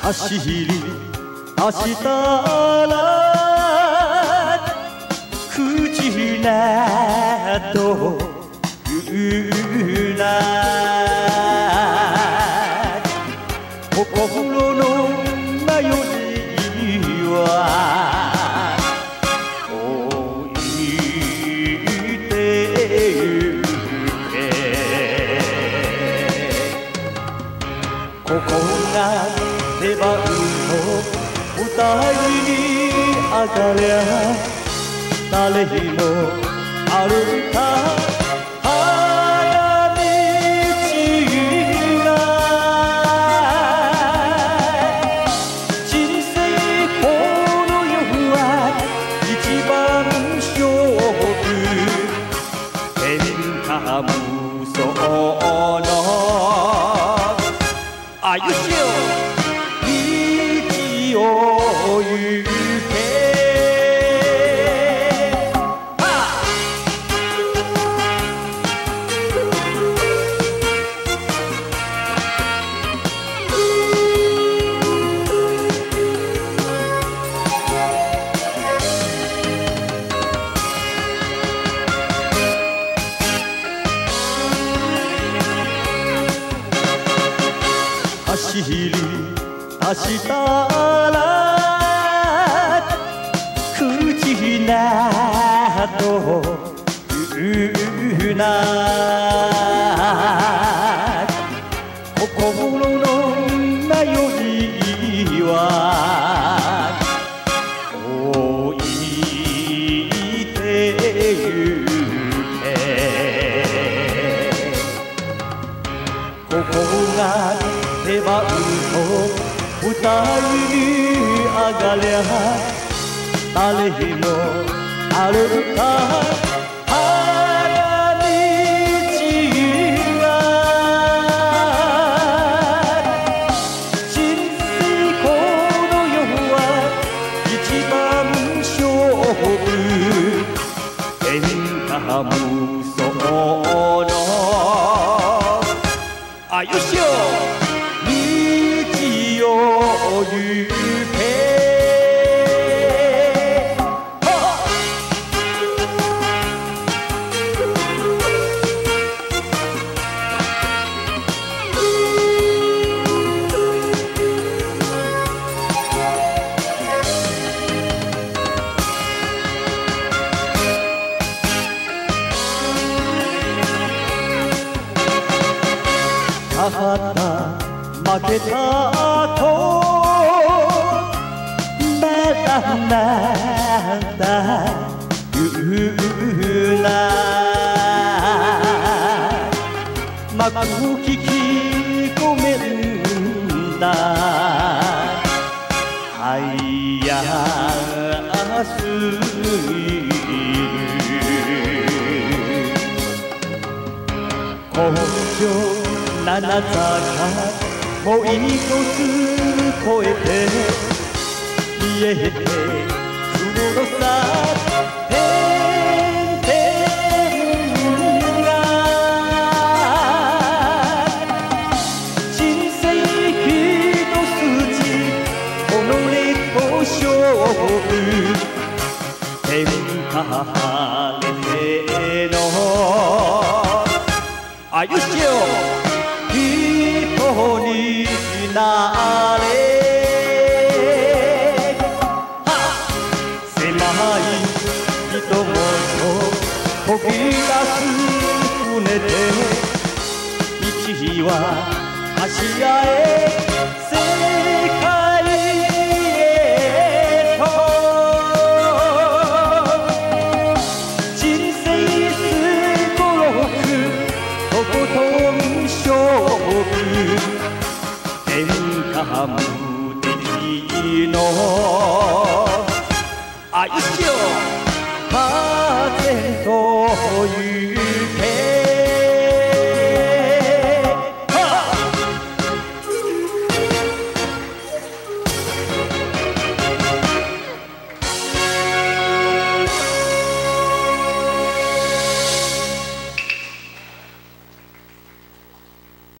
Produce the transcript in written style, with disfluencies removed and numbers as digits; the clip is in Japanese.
走り明日ら口など言うな心の迷いは置いてゆけここが出番の舞台に上がりゃ誰も歩か早道が人生この世は一番勝負天下無双の歩みを行け走り出したら口など言うな心の迷いは置いてゆけここが出番の舞台に上がりゃ誰も歩か早道が人生この世は一番勝負天下無双のよしよ道を行け勝った負けたとまだまだ言うな幕を聞き込めるんだ早すぎる根性七坂もう一つ越えて見えてくるのさ天が人生一筋己と勝負天下晴れてのよしよ人になれ狭い人もと飛び出す船で道は橋やえ世界へと人生すごくとことん勝負天下無敵のよし